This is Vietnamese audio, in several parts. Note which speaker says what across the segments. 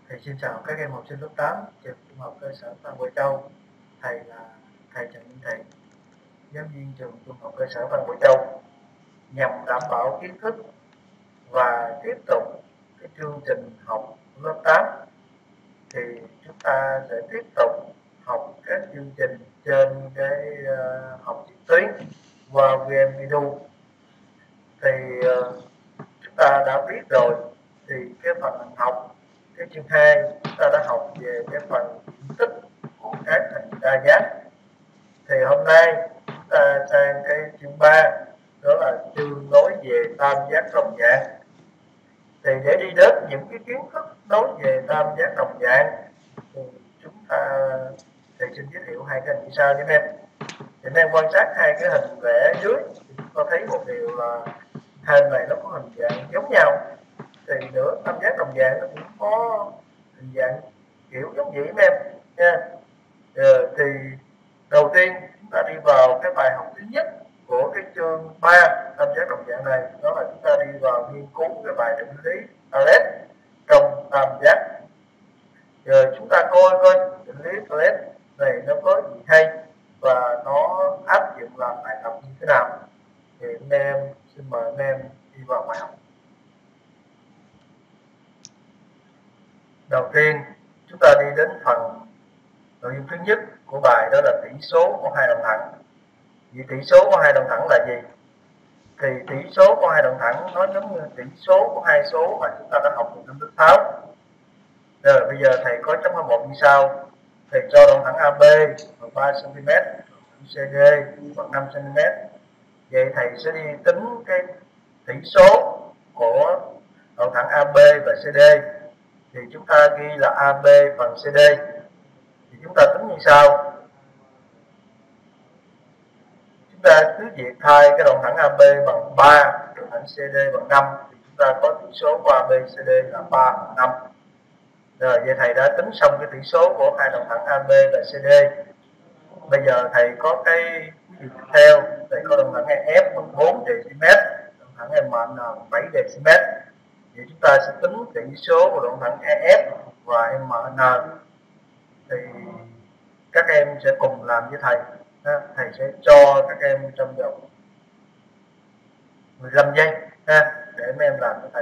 Speaker 1: Thì xin chào các em học sinh lớp 8 trường Trung học cơ sở Phan Bội Châu. Thầy là thầy Trần Minh Thị, giáo viên trường Trung học cơ sở Phan Bội Châu. Nhằm đảm bảo kiến thức và tiếp tục cái chương trình học lớp 8 thì chúng ta sẽ tiếp tục học các chương trình trên cái học trực tuyến qua VnEdu. Thì chúng ta đã biết rồi, thì cái phần học cái chương 2 chúng ta đã học về cái phần phân tích của các hình đa giác. Thì hôm nay chúng ta sang cái chương 3, đó là chương nói về tam giác đồng dạng. Thì để đi đến những cái kiến thức nói về tam giác đồng dạng thì chúng ta xin giới thiệu hai cái hình như sau nhé em. Thì em quan sát hai cái hình vẽ dưới thì chúng ta thấy một điều là hai hình này nó có hình dạng giống nhau. Thì nữa tam giác đồng dạng nó cũng có hình dạng kiểu giống vậy em nha. Thì đầu tiên chúng ta đi vào cái bài học thứ nhất của cái chương 3 tam giác đồng dạng này, đó là chúng ta đi vào nghiên cứu cái bài định lý Thales trong tam giác. Rồi chúng ta coi định lý Thales này nó có gì hay và nó áp dụng làm bài tập như thế nào. Thì anh em xin mời anh em đi vào bài học. Đầu tiên chúng ta đi đến phần nội dung thứ nhất của bài, đó là tỷ số của hai đồng thẳng. Vậy tỷ số của hai đồng thẳng là gì? Thì tỷ số của hai đồng thẳng nó giống như tỷ số của hai số mà chúng ta đã học từ trong lớp 6. Rồi bây giờ thầy có chấm 1 như sau. Thầy cho đồng thẳng AB bằng 3 cm, đồng thẳng CD bằng 5 cm. Vậy thầy sẽ đi tính cái tỷ số của đồng thẳng AB và CD. Thì chúng ta ghi là AB bằng CD. Thì chúng ta tính như sau. Chúng ta cứ việc thay cái đồng thẳng AB bằng 3, đồng thẳng CD bằng 5 thì chúng ta có tỷ số của AB CD là 3 bằng 5. Rồi vậy thầy đã tính xong cái tỷ số của hai đồng thẳng AB và CD. Bây giờ thầy có cái ví dụ tiếp theo, thầy có đồng thẳng EF bằng 4 dm, đồng thẳng MN bằng 7 dm. Vậy chúng ta sẽ tính tỷ số của đồng thẳng EF và MN. Thì các em sẽ cùng làm với thầy. Thầy sẽ cho các em trong vòng 15 giây để mấy em làm với thầy.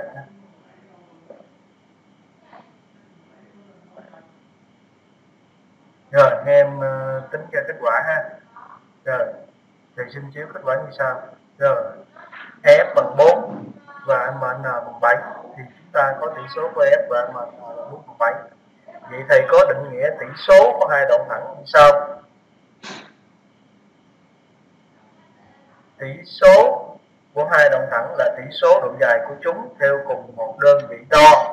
Speaker 1: Rồi anh em tính ra kết quả ha. Rồi thầy xin chiếu kết quả như sau. Rồi F bằng 4 và MN bằng 7 thì chúng ta có tỷ số của F và MN là 4 bằng 7. Vậy thầy có định nghĩa tỷ số của hai đoạn thẳng như sau. Tỷ số của hai đoạn thẳng là tỷ số độ dài của chúng theo cùng một đơn vị đo.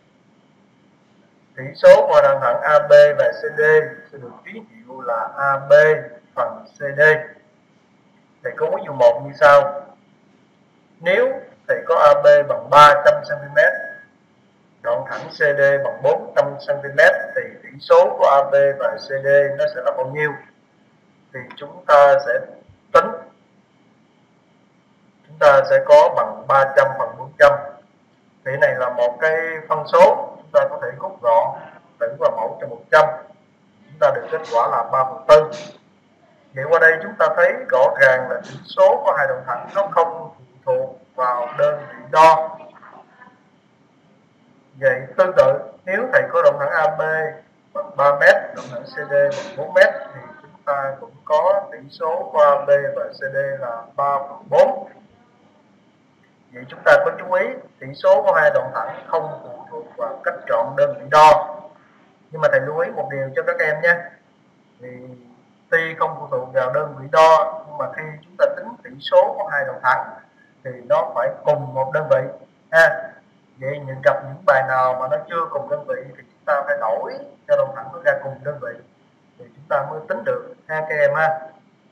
Speaker 1: Tỷ số của đoạn thẳng AB và CD sẽ được ký hiệu là AB phần CD. Thầy có ví dụ 1 như sau. Nếu thầy có AB bằng 300 cm, đoạn thẳng CD bằng 400 cm thì tỷ số của AB và CD nó sẽ là bao nhiêu? Thì chúng ta sẽ tính. Chúng ta sẽ có bằng 300 phần 400. Thì này là một cái phân số, chúng ta có thể rút gọn tử vào mẫu cho 100. Chúng ta được kết quả là 3/4. Vậy qua đây chúng ta thấy rõ ràng là tỷ số của hai đoạn thẳng nó không phụ thuộc vào đơn vị đo. Vậy tương tự, nếu thầy có đoạn thẳng AB bằng 3 m, đoạn thẳng CD bằng 4 m thì chúng ta cũng có tỷ số của AB và CD là 3/4. Vậy chúng ta có chú ý tỷ số của hai đoạn thẳng không phụ thuộc vào cách chọn đơn vị đo. Nhưng mà thầy lưu ý một điều cho các em nhé. Thì tuy không phụ thuộc vào đơn vị đo, nhưng mà khi chúng ta tính tỷ số của hai đoạn thẳng thì nó phải cùng một đơn vị ha. Vậy gặp những bài nào mà nó chưa cùng đơn vị thì chúng ta phải đổi cho đoạn thẳng nó ra cùng đơn vị thì chúng ta mới tính được ha các em ha.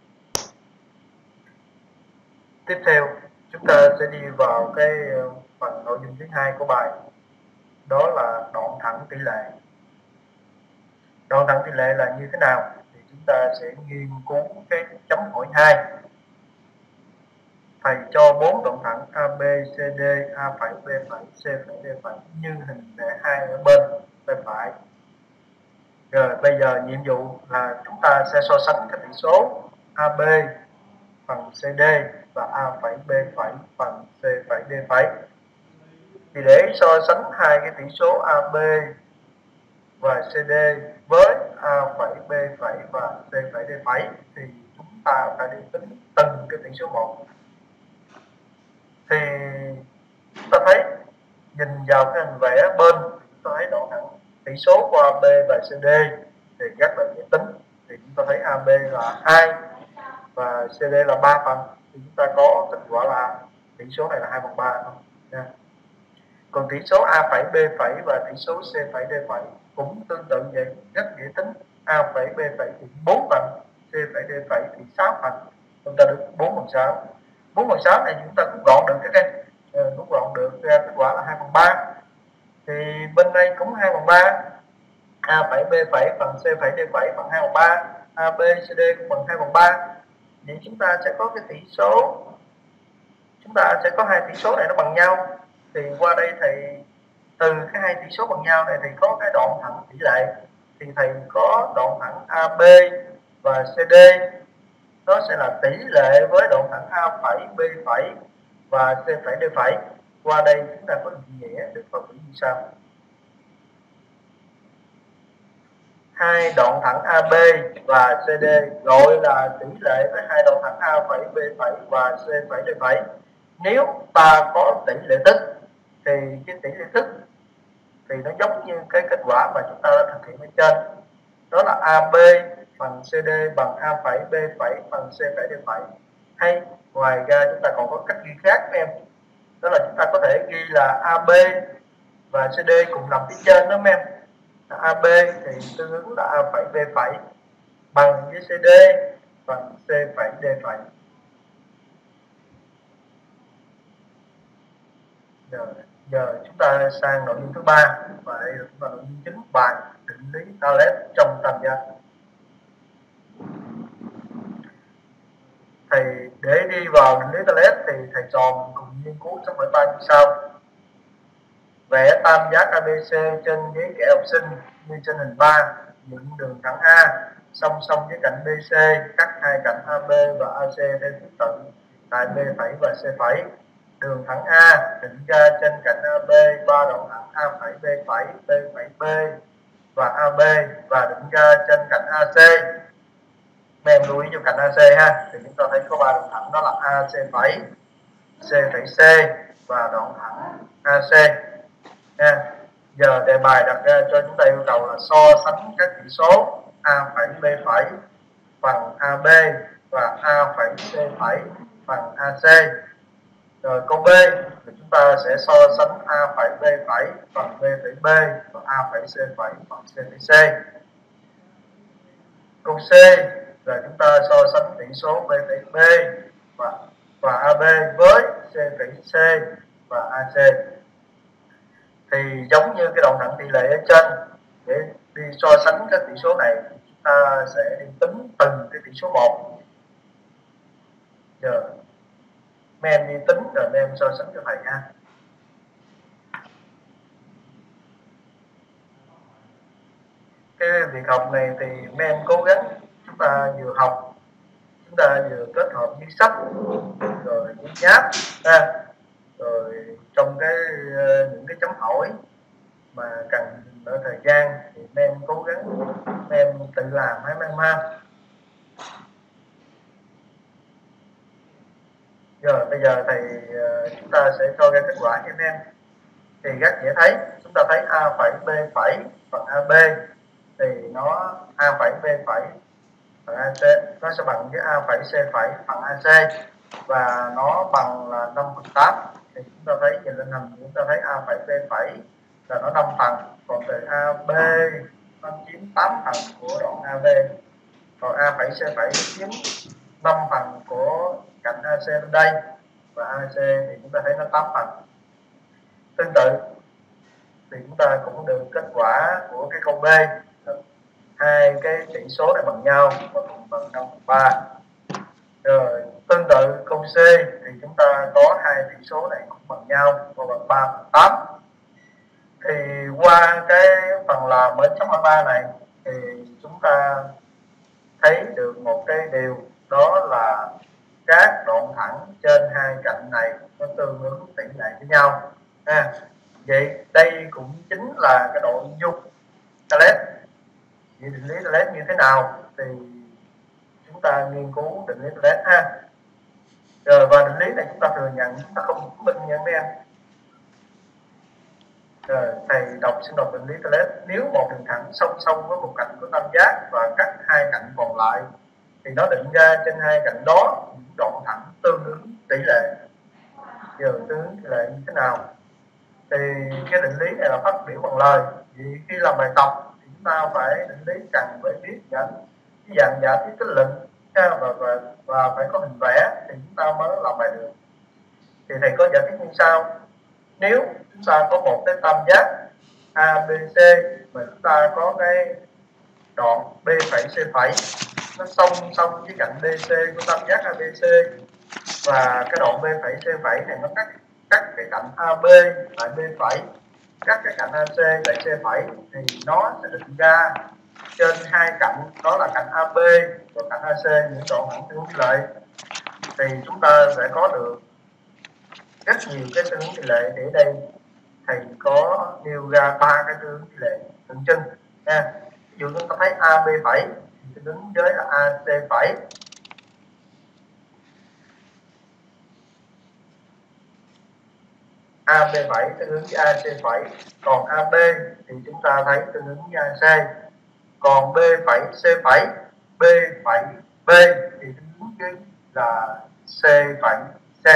Speaker 1: Tiếp theo chúng ta sẽ đi vào cái phần nội dung thứ hai của bài, đó là đoạn thẳng tỷ lệ. Đoạn thẳng tỷ lệ là như thế nào thì chúng ta sẽ nghiên cứu cái chấm hỏi 2. Thầy cho 4 đoạn thẳng AB, CD, A phẩy, B phẩy, C phẩy, D phẩy như hình vẽ 2 ở bên. bên phải. Rồi bây giờ nhiệm vụ là chúng ta sẽ so sánh các tỷ số AB phần CD và A phẩy B phẩy phần C phẩy D phẩy. Thì để so sánh hai cái tỷ số AB và CD với A phẩy B phẩy và C phẩy D phẩy thì chúng ta phải đi tính từng cái tỷ số một. Thì chúng ta thấy nhìn vào cái hình vẽ bên, chúng ta thấy đoạn thẳng tỷ số của AB và CD thì rất là dễ tính. Thì chúng ta thấy AB là 2 và CD là 3 phần, thì chúng ta có kết quả là tỷ số này là 2/3 thôi nha. Còn tỷ số A phẩy B phẩy và tỷ số C phẩy D phẩy cũng tương tự vậy, rất dễ tính. A phẩy B phẩy thì 4 phần, C phẩy D phẩy thì 6 phần, chúng ta được 4/6. 4/6 này chúng ta cũng gọn được các em, cũng gọn được ra kết quả là 2/3. Thì bên đây cũng 2/3, A phẩy B phẩy phần C phẩy D phẩy bằng 2/3, AB CD cũng bằng 2/3. Vậy chúng ta sẽ có cái tỷ số, chúng ta sẽ có hai tỷ số này nó bằng nhau. Thì qua đây thầy từ cái hai tỷ số bằng nhau này thì có cái đoạn thẳng tỷ lệ, thì thầy có đoạn thẳng AB và CD nó sẽ là tỷ lệ với đoạn thẳng A phẩy B phẩy và C phẩy D phẩy. Qua đây chúng ta có định nghĩa được phân tử như sau: hai đoạn thẳng AB và CD gọi là tỷ lệ với hai đoạn thẳng A phẩy B phẩy và C phẩy D phẩy. Nếu ta có tỷ lệ tức thì cái tỷ lệ tức thì nó giống như cái kết quả mà chúng ta đã thực hiện ở trên, đó là AB bằng CD bằng A phẩy B phẩy bằng C phẩy D phẩy. Hay ngoài ra chúng ta còn có cách ghi khác các em, đó là chúng ta có thể ghi là AB và CD cùng nằm phía trên đó em. AB thì tương ứng là A phẩy B phẩy bằng với CD bằng C phẩy D phẩy. Giờ chúng ta sang nội dung thứ ba, và đây là nội dung chính bài định lý Thales trong tam giác. Thầy để đi vào định lý Thales thì thầy trò cùng nghiên cứu trong bài 3 như sau: vẽ tam giác ABC trên giấy kẻ học sinh như trên hình 3, dựng đường thẳng A song song với cạnh BC, cắt hai cạnh AB và AC theo thứ tự tại B phẩy và C phẩy. Đường thẳng A định ra trên cạnh AB ba đoạn thẳng A phẩy B phẩy, B phẩy B và AB và định ra trên cạnh AC. Em lưu ý cho cạnh AC ha, thì chúng ta thấy có ba đoạn thẳng, đó là AC phẩy, C phẩy C và đoạn thẳng AC nha. Giờ đề bài đặt ra cho chúng ta yêu cầu là so sánh các chỉ số A phẩy B phẩy bằng AB và A phẩy C phẩy bằng AC. Rồi câu B thì chúng ta sẽ so sánh A phẩy B phẩy bằng B phẩy B và A phẩy C phẩy bằng C phẩy C. Câu C là chúng ta so sánh tỷ số B phẩy B và AB với C phẩy C và AC. Thì giống như cái đoạn thẳng tỷ lệ ở trên, để đi so sánh các tỷ số này chúng ta sẽ đi tính từng cái tỷ số một. Giờ mấy em đi tính rồi mấy em so sánh cho thầy ha. Cái việc học này thì mấy em cố gắng chúng ta vừa học, chúng ta vừa kết hợp với sách rồi với nháp ha, rồi trong những cái chấm hỏi mà cần đỡ thời gian thì mấy em cố gắng mấy em tự làm mấy em ha. Rồi bây giờ thì chúng ta sẽ cho ra kết quả cho em. Thì rất dễ thấy, chúng ta thấy A phẩy B phẩy phần AB thì nó A phẩy B phẩy phần AC nó sẽ bằng với A phẩy C phẩy phần AC và nó bằng là 5/8. Thì chúng ta thấy nhìn lên hình chúng ta thấy A phẩy B phẩy là nó 5 phần, còn từ AB nó chiếm 8 phần của đoạn AB, còn A phẩy C phẩy chiếm 5 phần của cạnh AC bên đây và AC thì chúng ta thấy nó 8 phần. Tương tự thì chúng ta cũng được kết quả của cái câu B, hai cái tỷ số này bằng nhau và cùng bằng 5/3. Rồi tương tự câu C thì chúng ta có hai tỷ số này cũng bằng nhau và bằng 3/8. Thì qua cái phần là mới 623 này thì chúng ta thấy được một cái điều, đó là các đoạn thẳng trên hai cạnh này nó tương ứng tỷ lệ với nhau ha. Vậy đây cũng chính là cái nội dung Talet. Vậy định lý Talet như thế nào thì chúng ta nghiên cứu định lý Talet ha. Rồi, và định lý này chúng ta thừa nhận, chúng ta không chứng minh nha mấy em. Rồi, thầy xin đọc định lý Talet. Nếu một đường thẳng song song với một cạnh của tam giác và cắt hai cạnh còn lại thì nó định ra trên hai cạnh đó những đoạn thẳng tương ứng tỷ lệ. Giờ tương ứng tỷ lệ như thế nào? Thì cái định lý này là phát biểu bằng lời. Vì khi làm bài tập thì chúng ta phải định lý cần phải biết dẫn cái dạng giả thiết tích lệnh và phải có hình vẽ thì chúng ta mới làm bài được. Thì thầy có giải thích như sau. Nếu chúng ta có một cái tam giác ABC mà chúng ta có cái đoạn B phẩy C phẩy nó song song với cạnh BC của tam giác ABC, và cái đoạn B phẩy C phẩy này nó cắt cái cạnh AB tại B phẩy, cắt cái cạnh AC tại C phẩy, thì nó sẽ định ra trên hai cạnh, đó là cạnh AB và cạnh AC những đoạn thẳng tương ứng tỷ lệ. Thì chúng ta sẽ có được rất nhiều cái tương ứng tỷ lệ. Thì ở đây thầy có nêu ra ba cái tương ứng tỷ lệ tượng trưng nha. Ví dụ chúng ta thấy AB phẩy thì tương ứng với là AC phẩy, AB phẩy tương ứng với AC phẩy, còn AB thì chúng ta thấy tương ứng với AC, còn B phẩy C phẩy, B phẩy B thì tương ứng với là C phẩy C.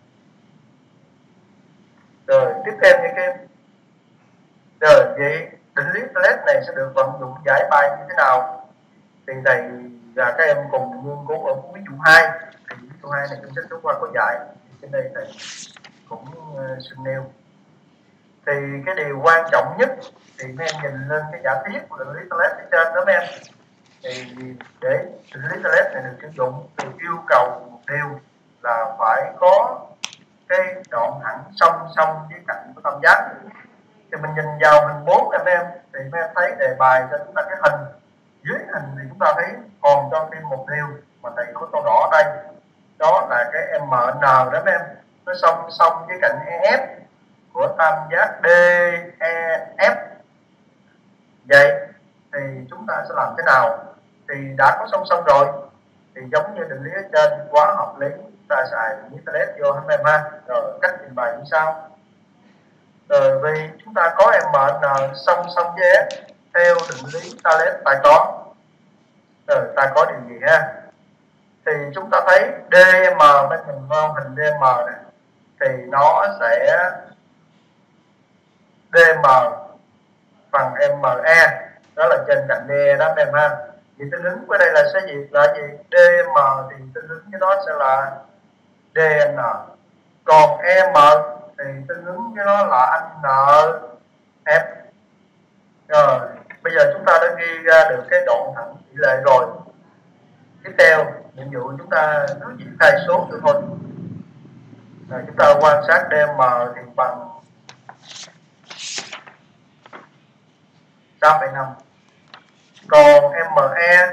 Speaker 1: Rồi tiếp theo như cái rồi vậy định lý Talet này sẽ được vận dụng giải bài như thế nào? Thì thầy và các em cùng nghiên cứu ở ví dụ 2. Thì ví dụ 2 này trong sách giáo khoa có dạy, thì trên đây thầy cũng xin nêu. Thì cái điều quan trọng nhất thì mấy em nhìn lên cái giả thiết của định lý Talet ở trên đó mấy em. Thì để định lý Talet này được sử dụng thì yêu cầu một điều là phải có cái đoạn thẳng song song với cạnh của tam giác. Thì mình nhìn vào hình 4 em thì mấy em thấy đề bài cho chúng ta cái hình, dưới hình thì chúng ta thấy còn cho thêm một điều mà thầy có tô đỏ ở đây, đó là cái MN đó mấy em, nó song song với cạnh EF của tam giác DEF. Vậy thì chúng ta sẽ làm thế nào? Thì đã có song song rồi thì giống như định lý ở trên, quá hợp lý, chúng ta xài định lý Talet vô em ha. Rồi cách trình bày như sau. Rồi vì chúng ta có MN song song với F theo định lý Talet ta có. Rồi ta có điều gì ha? Thì chúng ta thấy DM bên mình vào hình DM này thì nó sẽ DM bằng ME, đó là trên cạnh DE đó em ha. Vậy tương ứng với đây là sẽ gì? Là gì? DM thì tương ứng với nó sẽ là DN. Còn M thì tương ứng với nó là NF. Rồi, bây giờ chúng ta đã ghi ra được cái đoạn thẳng tỷ lệ rồi. Tiếp theo, nhiệm vụ chúng ta cứ chỉ khai số được thôi. Rồi, chúng ta quan sát DM thì bằng 6,5. Còn ME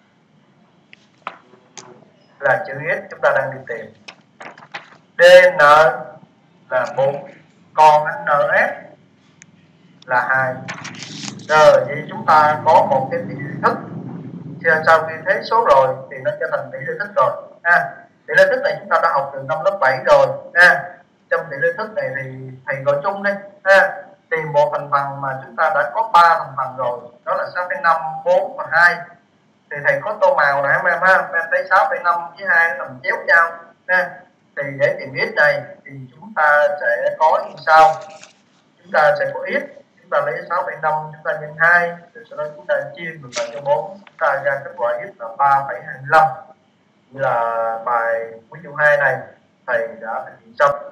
Speaker 1: là chữ S chúng ta đang đi tìm. DN là 4, còn NF là 2. Rồi vậy chúng ta có một cái tỷ lệ thức. Sau khi thấy số rồi thì nó trở thành tỷ lệ thức rồi. Tỷ lệ thức này chúng ta đã học từ năm lớp 7 rồi. Trong tỷ lệ thức này thì thầy gọi chung đi. Tìm một thành phần mà chúng ta đã có 3 thành phần rồi, đó là 6,5, 4 và 2. Thì thầy có tô màu nè em ha. Em thấy 6,5 với 2 nằm chéo nhau. Thì để tìm x này thì chúng ta sẽ có như sau. Chúng ta sẽ có x, chúng ta lấy 6,5 chúng ta nhân 2, rồi sau đó chúng ta chia ngược lại cho 4, chúng ta ra kết quả x là 3,25. Như là bài ví dụ 2 này thầy đã thực hiện xong.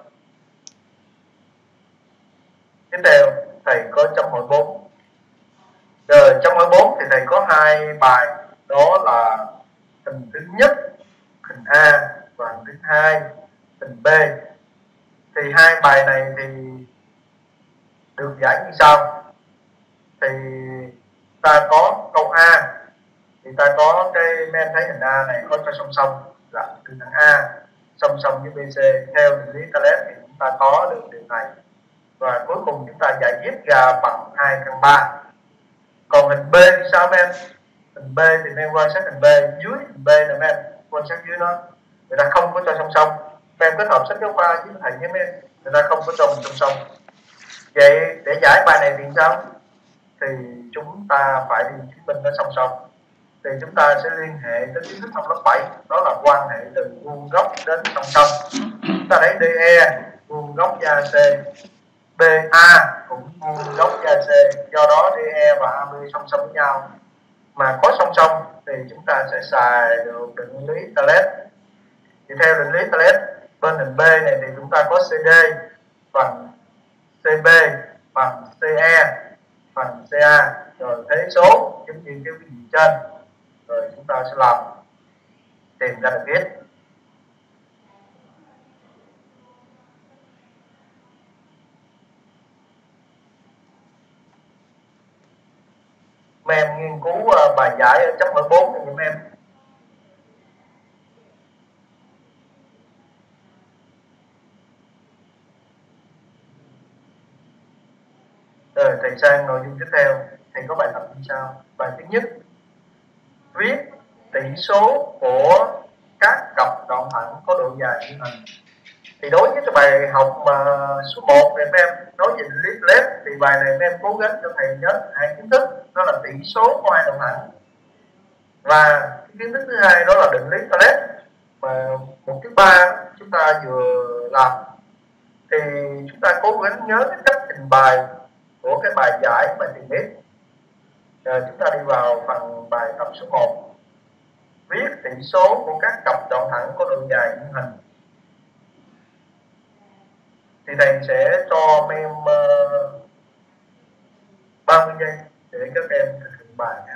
Speaker 1: Tiếp theo thầy có chấm hỏi 4. Rồi trong hỏi 4 thì thầy có 2 bài, đó là hình thứ nhất, hình A, và hình thứ 2, hình B. Thì 2 bài này thì được giải như sau. Thì ta có câu A, thì ta có cái men thấy hình A này có cho song song là từ thằng A song song với BC theo định lý Thales thì chúng ta có được điều này, và cuối cùng chúng ta giải viết ra bằng 2 căn 3. Còn hình B thì sao em? Hình B thì em quan sát hình B, dưới hình B là em quan sát dưới nó, người ta không có cho song song. Em kết hợp sách giáo khoa với thầy nhé em, người ta không có cho song song. Vậy để giải bài này thì sao? Thì chúng ta phải đi chứng minh nó song song. Thì chúng ta sẽ liên hệ tới kiến thức năm lớp 7, đó là quan hệ từ vuông góc đến song song. Chúng ta lấy DE vuông góc với AC, BA cũng vuông góc với AC, do đó DE và AB song song với nhau. Mà có song song thì chúng ta sẽ xài được định lý Thales. Thì theo định lý Thales, bên hình B này thì chúng ta có CD bằng CB bằng CE bằng CA, rồi thế số giống như cái gì trên, rồi chúng ta sẽ làm tìm ra được viết. Mấy em nghiên cứu bài giải ở chấm 4 này giùm em. Rồi thầy sang nội dung tiếp theo. Thầy có bài tập như sau. Bài thứ nhất, viết tỷ số của các cặp đoạn thẳng có độ dài như hình. Thì đối với cái bài học mà số 1 này em nói về định lý Thales, thì bài này em cố gắng cho thầy nhớ 2 kiến thức, đó là tỷ số của 2 đoạn thẳng, và cái kiến thức thứ hai đó là định lý Thales. Và một thứ ba chúng ta vừa làm thì chúng ta cố gắng nhớ cái cách trình bày của cái bài giải mà tìm biết. Rồi chúng ta đi vào phần bài tập số 1, viết tỷ số của các cặp đoạn thẳng có độ dài như hình. Thì thầy sẽ cho em 30 giây để các em thực hiện bài nhé.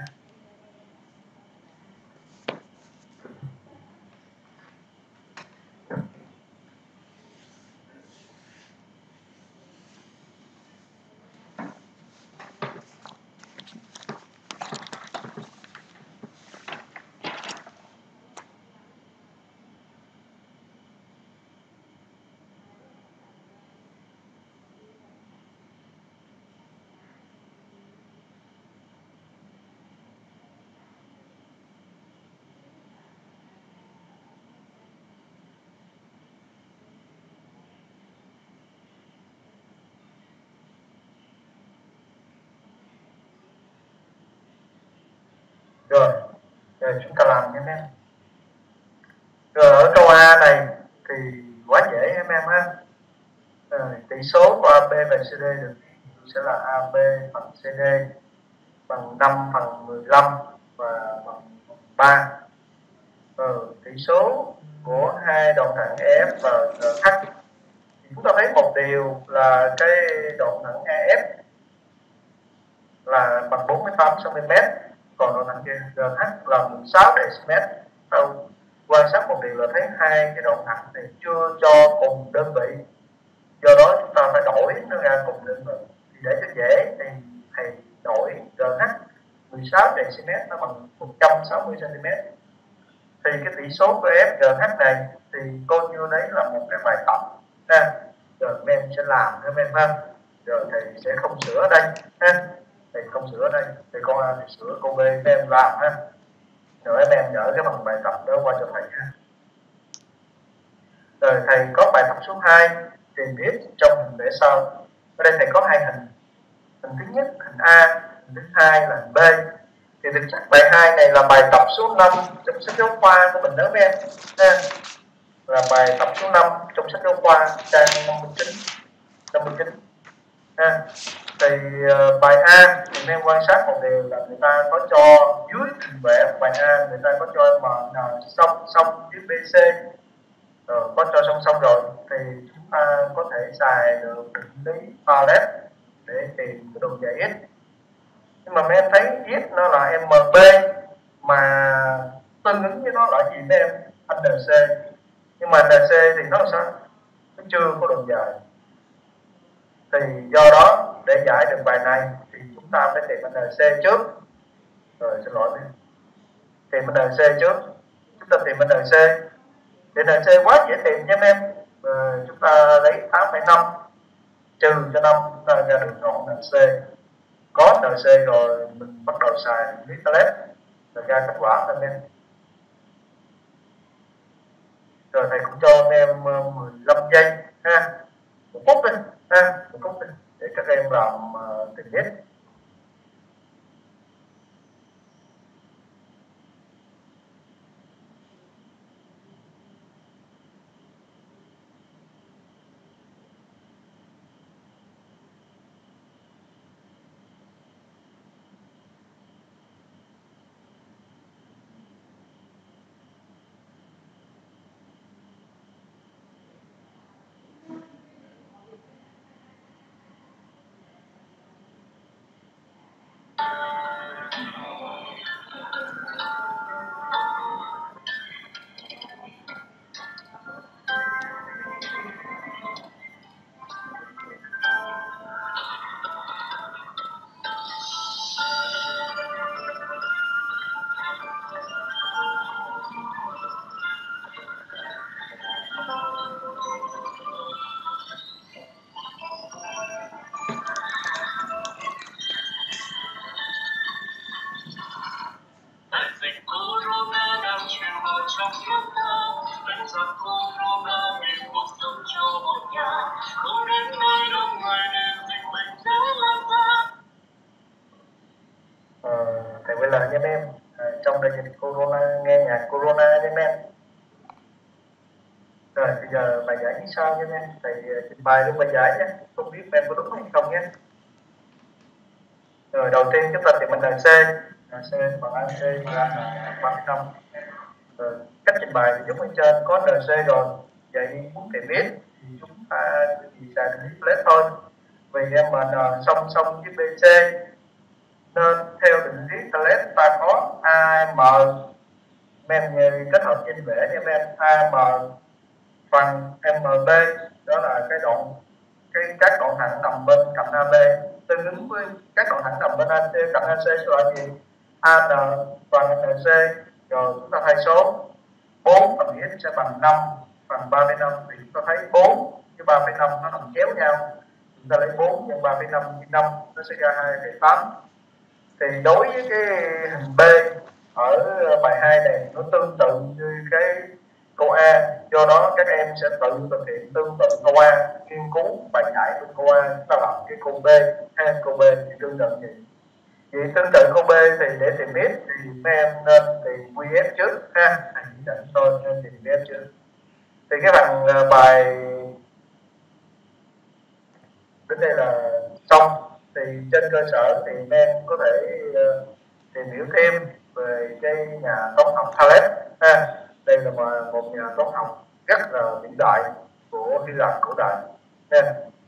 Speaker 1: Rồi chúng ta làm nha em. Rồi ở câu A này thì quá dễ em ha. Tỷ số của AB và CD được sẽ là AB phần CD bằng 5 phần 15 và bằng 3. Tỷ số của hai đoạn thẳng EF và GH. Chúng ta thấy một điều là cái đoạn thẳng EF là bằng 48 cm, còn đoạn thẳng GH là 16 dm. Quan sát một điều là thấy hai cái đoạn thẳng này chưa cho cùng đơn vị, do đó chúng ta phải đổi nó ra cùng đơn vị. Thì để cho dễ thì thầy đổi GH 16 dm nó bằng 160 cm. Thì cái tỷ số của FGH này thì coi như đấy là một cái bài tập ha. Rồi em sẽ làm các em ha. Rồi thầy sẽ không sửa ở đây ha. Thầy không sửa ở đây, thầy con A thì sửa, cô B em làm ha. Rồi em gửi cái phần bài tập đó qua cho thầy ha. Rồi thầy có bài tập số 2 tìm viết trong hình vẽ sau. Ở đây thầy có 2 hình. Hình thứ nhất hình A, hình thứ hai là hình B. Thì thực chất bài 2 này là bài tập số 5 trong sách giáo khoa của mình đó em ha. Là bài tập số 5 trong sách giáo khoa trang 59 ha. Thì bài A thì em quan sát một điều là người ta có cho dưới hình vẽ của bài A, người ta có cho MN song với BC, có cho song rồi thì chúng ta có thể xài được định lý Thales để tìm cái độ dài x. Nhưng mà mấy em thấy viết nó là MB mà tương ứng với nó là gì mấy em? NC. Nhưng mà NC thì nó là sao? Nó chưa có độ dài. Thì do đó để giải được bài này thì chúng ta phải tìm NC trước. Rồi xin lỗi, tìm NC trước. Chúng ta tìm NC. Thì NC quá dễ tìm nha em. Chúng ta lấy 8,5 trừ cho 5, chúng ta ra được đoạn NC. Có NC rồi mình bắt đầu xài lý toilet rồi ra kết quả thôi em. Rồi thầy cũng cho anh em 15 giây ha, 1 phút đi ha, 1 phút đi để các em làm tìm biết. Thầy quay lại cho em. Trong đại dịch Corona, nghe nhạc Corona cho em. Rồi bây giờ bài giải như sau nha em. Thầy trình bày luôn bài giải nhé, không biết em có đúng hay không nhé. Rồi đầu tiên chúng ta tìm NC. NC bằng AC bằng 35. Rồi cách trình bày thì giống như trên, có NC rồi. Vậy muốn tìm biết thì chúng ta chỉ xài được display thôi. Vì MN song song với BC nên theo định lý Thales ta có AM kết hợp trên vẽ cho em AM phần MB, đó là các đoạn thẳng nằm bên cạnh AB, tương ứng với các đoạn thẳng nằm bên AC cạnh AC sẽ là gì? AN phần NC. Rồi chúng ta thay số 4 phần x sẽ bằng 5 phần 35, thì chúng ta thấy 4 với 3,5 nó nằm chéo nhau, chúng ta lấy 4 nhân 3,5 chia 5 nó sẽ ra 2,8. Thì đối với cái hình B ở bài 2 này nó tương tự như cái câu A, do đó các em sẽ tự thực hiện tương tự câu A, nghiên cứu bài giải của câu A, chúng ta làm cái câu B hay câu B thì tương tự gì. Vậy tương tự câu B thì để tìm biết thì mấy em nên tìm QF trước ha, thầy chỉ định tôi nên tìm QF trước. Thì cái phần bài đến đây là xong. Thì trên cơ sở thì em có thể tìm hiểu thêm về cái nhà toán học Thales ha. Đây là một nhà toán học rất là vĩ đại của Hy Lạp cổ đại ha.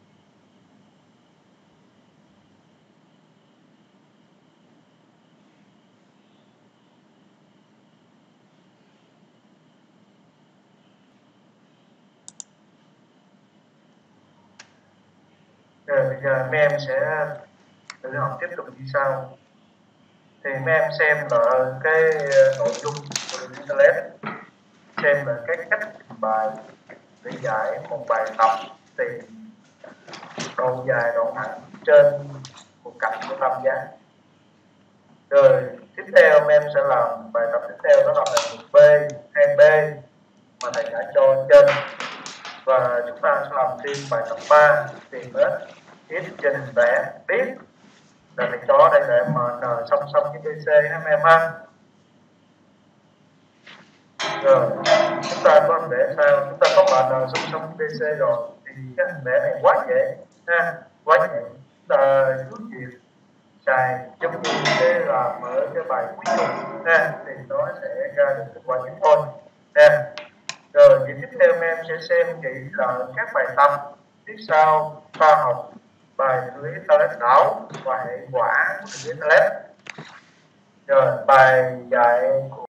Speaker 1: Rồi bây giờ mấy em sẽ tự học tiếp tục như sau. Thì mấy em xem là cái nội dung của Internet, xem là cái cách trình bày để giải một bài tập thì độ dài đoạn thẳng trên một cạnh của tam giác. Rồi tiếp theo em sẽ làm bài tập tiếp theo, đó là bài 1B, 2B mà thầy đã cho trên, và chúng ta sẽ làm thêm bài tập 3 tìm hết x trên hình vẽ, biết là thầy cho đây là MN song song với BC em ha. Rồi chúng ta có hình vẽ sao? Chúng ta có MN song song với BC rồi thì cái hình vẽ này quá dễ ha, quá dễ. Chúng ta cứ việc xài giống như cái làm ở cái bài cuối cùng ha, thì nó sẽ ra được kết quả chính thôi ha. Rồi tiếp theo em sẽ xem kỹ là các bài tập tiếp sau khoa học, bài lý Thales đảo và hệ quả của lý Thales. Rồi bài dạy